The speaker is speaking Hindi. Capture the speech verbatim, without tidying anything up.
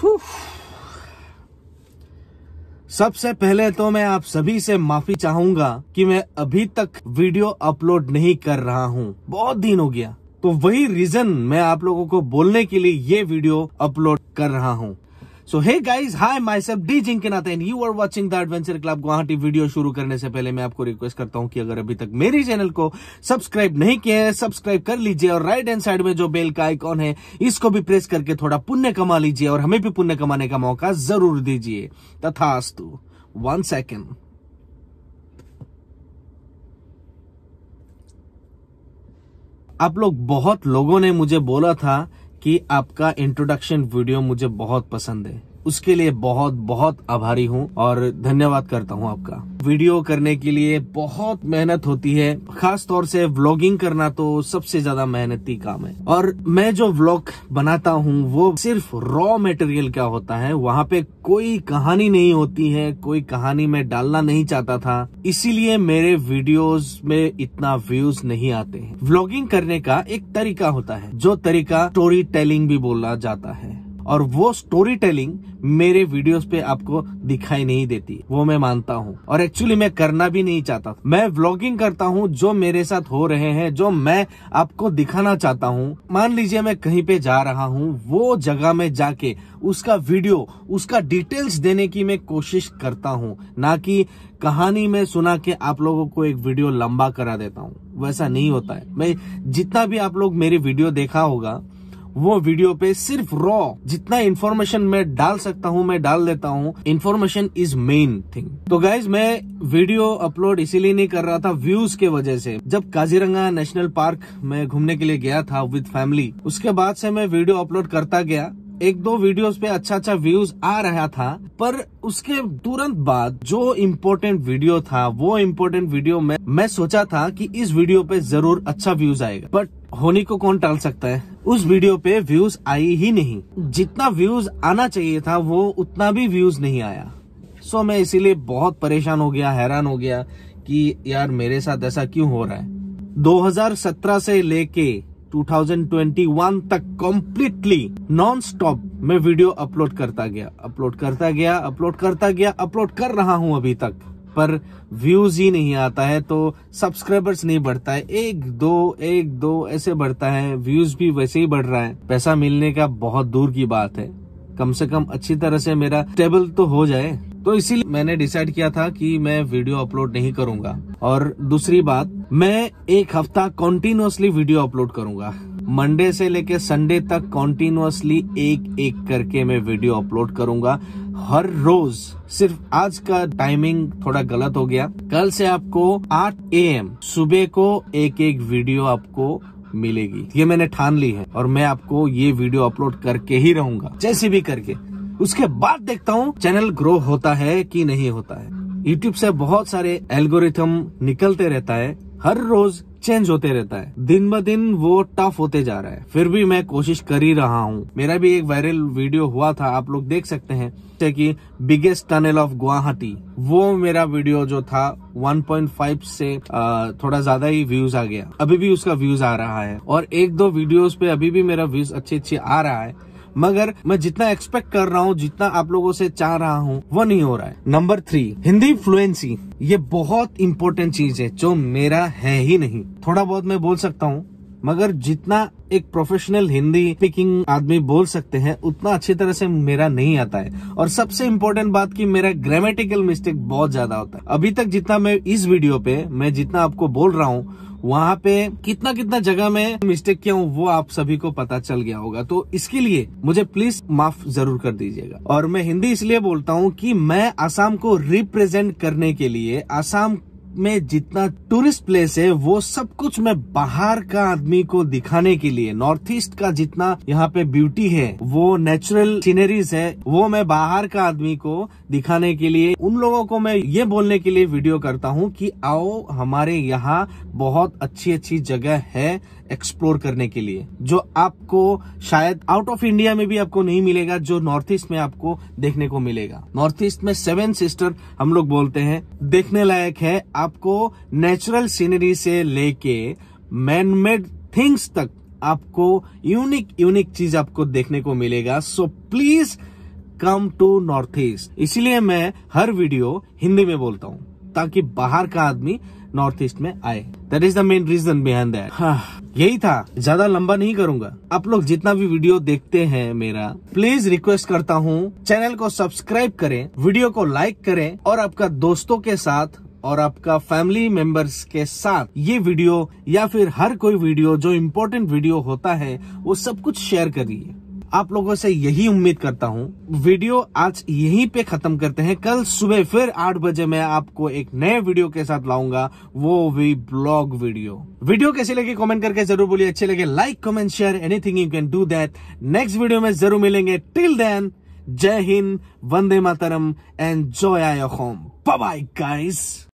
सबसे पहले तो मैं आप सभी से माफी चाहूंगा कि मैं अभी तक वीडियो अपलोड नहीं कर रहा हूं, बहुत दिन हो गया। तो वही रीजन मैं आप लोगों को बोलने के लिए ये वीडियो अपलोड कर रहा हूं। So hey guys, hi myself D Jinkinath and you are watching the adventure club Guwahati. Video शुरू करने से पहले मैं आपको रिक्वेस्ट करता हूं कि अगर अभी तक मेरे चैनल को सब्सक्राइब नहीं किया है, सब्सक्राइब कर लीजिए और राइट हैंड साइड में जो बेल का आइकॉन है इसको भी प्रेस करके थोड़ा पुण्य कमा लीजिए और हमें भी पुण्य कमाने का मौका जरूर दीजिए। तथास्तु। One second. आप लोग बहुत लोगों ने मुझे बोला था कि आपका इंट्रोडक्शन वीडियो मुझे बहुत पसंद है, उसके लिए बहुत बहुत आभारी हूं और धन्यवाद करता हूं आपका। वीडियो करने के लिए बहुत मेहनत होती है, खास तौर से व्लॉगिंग करना तो सबसे ज्यादा मेहनती काम है। और मैं जो व्लॉग बनाता हूं वो सिर्फ रॉ मटेरियल क्या होता है, वहां पे कोई कहानी नहीं होती है, कोई कहानी मैं डालना नहीं चाहता था, इसीलिए मेरे वीडियोस में इतना व्यूज नहीं आते हैं। व्लॉगिंग करने का एक तरीका होता है, जो तरीका स्टोरी टेलिंग भी बोला जाता है, और वो स्टोरी टेलिंग मेरे वीडियोस पे आपको दिखाई नहीं देती, वो मैं मानता हूँ और एक्चुअली मैं करना भी नहीं चाहता। मैं व्लॉगिंग करता हूँ जो मेरे साथ हो रहे हैं, जो मैं आपको दिखाना चाहता हूँ। मान लीजिए मैं कहीं पे जा रहा हूँ, वो जगह में जाके उसका वीडियो, उसका डिटेल्स देने की मैं कोशिश करता हूँ, ना कि कहानी में सुना के आप लोगों को एक वीडियो लंबा करा देता हूँ। वैसा नहीं होता है। मैं जितना भी आप लोग मेरी वीडियो देखा होगा, वो वीडियो पे सिर्फ रॉ जितना इन्फॉर्मेशन मैं डाल सकता हूँ मैं डाल देता हूँ। Information is main thing. तो गाइज, मैं वीडियो अपलोड इसीलिए नहीं कर रहा था व्यूज के वजह से। जब काजीरंगा नेशनल पार्क में घूमने के लिए गया था विद फैमिली, उसके बाद से मैं वीडियो अपलोड करता गया। एक दो वीडियोस पे अच्छा अच्छा व्यूज आ रहा था, पर उसके तुरंत बाद जो इम्पोर्टेंट वीडियो था, वो इम्पोर्टेंट वीडियो में मैं सोचा था कि इस वीडियो पे जरूर अच्छा व्यूज आएगा, बट होने को कौन टाल सकता है। उस वीडियो पे व्यूज आई ही नहीं। जितना व्यूज आना चाहिए था वो उतना भी व्यूज नहीं आया। सो मैं इसीलिए बहुत परेशान हो गया, हैरान हो गया कि यार मेरे साथ ऐसा क्यों हो रहा है। दो हज़ार सत्रह से लेके दो हज़ार इक्कीस तक कम्प्लीटली नॉन स्टॉप मैं वीडियो अपलोड करता गया अपलोड करता गया अपलोड करता गया अपलोड कर रहा हूं अभी तक, पर व्यूज ही नहीं आता है, तो सब्सक्राइबर्स नहीं बढ़ता है। एक दो एक दो ऐसे बढ़ता है, व्यूज भी वैसे ही बढ़ रहा है। पैसा मिलने का बहुत दूर की बात है, कम से कम अच्छी तरह से मेरा स्टेबल तो हो जाए। तो इसीलिए मैंने डिसाइड किया था कि मैं वीडियो अपलोड नहीं करूंगा। और दूसरी बात, मैं एक हफ्ता कॉन्टिन्यूअसली वीडियो अपलोड करूंगा। मंडे से लेके संडे तक कॉन्टिन्यूअसली एक एक करके मैं वीडियो अपलोड करूंगा हर रोज। सिर्फ आज का टाइमिंग थोड़ा गलत हो गया। कल से आपको आठ ए एम सुबह को एक एक वीडियो आपको मिलेगी, ये मैंने ठान ली है और मैं आपको ये वीडियो अपलोड करके ही रहूंगा, जैसे भी करके। उसके बाद देखता हूँ चैनल ग्रो होता है कि नहीं होता है। यूट्यूब से बहुत सारे एल्गोरिथम निकलते रहता है, हर रोज चेंज होते रहता है, दिन ब दिन वो टफ होते जा रहा है। फिर भी मैं कोशिश कर ही रहा हूँ। मेरा भी एक वायरल वीडियो हुआ था, आप लोग देख सकते हैं, जैसे कि बिगेस्ट टनल ऑफ गुवाहाटी। वो मेरा वीडियो जो था एक पॉइंट पाँच से आ, थोड़ा ज्यादा ही व्यूज आ गया। अभी भी उसका व्यूज आ रहा है और एक दो वीडियोस पे अभी भी मेरा व्यूज अच्छे अच्छे आ रहा है, मगर मैं जितना एक्सपेक्ट कर रहा हूँ, जितना आप लोगों से चाह रहा हूँ, वो नहीं हो रहा है। Number three, Hindi fluency. ये बहुत इंपॉर्टेंट चीज है जो मेरा है ही नहीं। थोड़ा बहुत मैं बोल सकता हूँ, मगर जितना एक प्रोफेशनल हिंदी स्पीकिंग आदमी बोल सकते हैं उतना अच्छी तरह से मेरा नहीं आता है। और सबसे इम्पोर्टेंट बात कि मेरा ग्रामेटिकल मिस्टेक बहुत ज्यादा होता है। अभी तक जितना मैं इस वीडियो पे मैं जितना आपको बोल रहा हूँ, वहाँ पे कितना कितना जगह में मिस्टेक किया हूँ वो आप सभी को पता चल गया होगा। तो इसके लिए मुझे प्लीज माफ जरूर कर दीजिएगा। और मैं हिंदी इसलिए बोलता हूँ कि मैं असम को रिप्रेजेंट करने के लिए, असम में जितना टूरिस्ट प्लेस है वो सब कुछ मैं बाहर का आदमी को दिखाने के लिए, नॉर्थ ईस्ट का जितना यहाँ पे ब्यूटी है, वो नेचुरल सीनरीज है, वो मैं बाहर का आदमी को दिखाने के लिए, उन लोगों को मैं ये बोलने के लिए वीडियो करता हूँ कि आओ हमारे यहाँ बहुत अच्छी अच्छी जगह है एक्सप्लोर करने के लिए, जो आपको शायद आउट ऑफ इंडिया में भी आपको नहीं मिलेगा, जो नॉर्थ ईस्ट में आपको देखने को मिलेगा। नॉर्थ ईस्ट में सेवन सिस्टर हम लोग बोलते हैं, देखने लायक है। आपको नेचुरल सीनरी से लेके मैन मेड थिंग्स तक आपको यूनिक यूनिक चीज आपको देखने को मिलेगा। So please come to north east. इसीलिए मैं हर वीडियो हिंदी में बोलता हूँ ताकि बाहर का आदमी नॉर्थ ईस्ट में आए। That is the main reason behind that. यही था, ज्यादा लंबा नहीं करूंगा। आप लोग जितना भी वीडियो देखते हैं मेरा, प्लीज रिक्वेस्ट करता हूँ चैनल को सब्सक्राइब करें, वीडियो को लाइक करें और आपका दोस्तों के साथ और आपका फैमिली मेंबर्स के साथ ये वीडियो या फिर हर कोई वीडियो जो इम्पोर्टेंट वीडियो होता है वो सब कुछ शेयर करिए। आप लोगों से यही उम्मीद करता हूँ। वीडियो आज यहीं पे खत्म करते हैं। कल सुबह फिर आठ बजे मैं आपको एक नए वीडियो के साथ लाऊंगा, वो भी ब्लॉग वीडियो। वीडियो कैसी लगी कमेंट करके जरूर बोलिए। अच्छे लगे like comment share anything you can do that. Next video में जरूर मिलेंगे। टिल देन, जय हिंद, वंदे मातरम, enjoy your home. Bye bye guys.